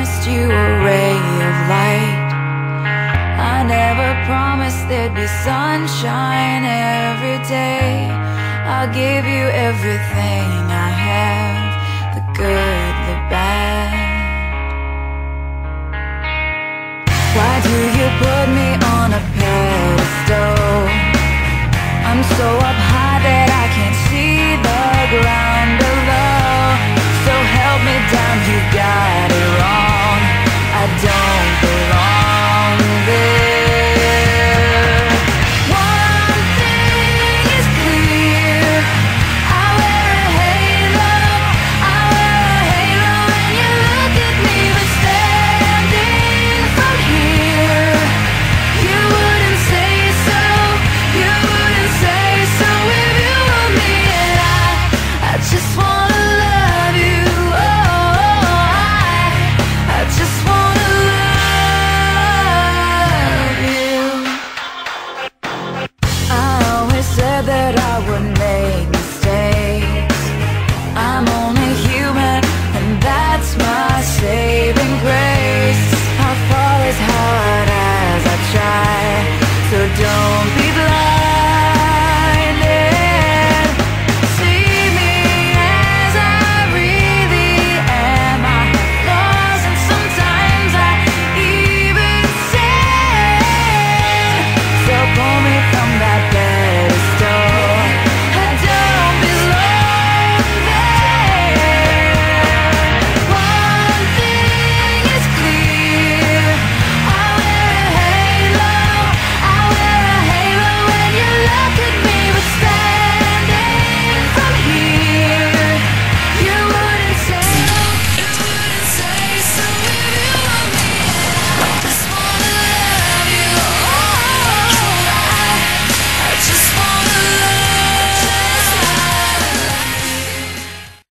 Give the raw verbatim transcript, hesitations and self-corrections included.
promised you a ray of light. I never promised there'd be sunshine every day. I'll give you everything I have, the good, the bad. Why do you put me on a pedestal? I'm so up high that I can't see the ground below. So help me down, you got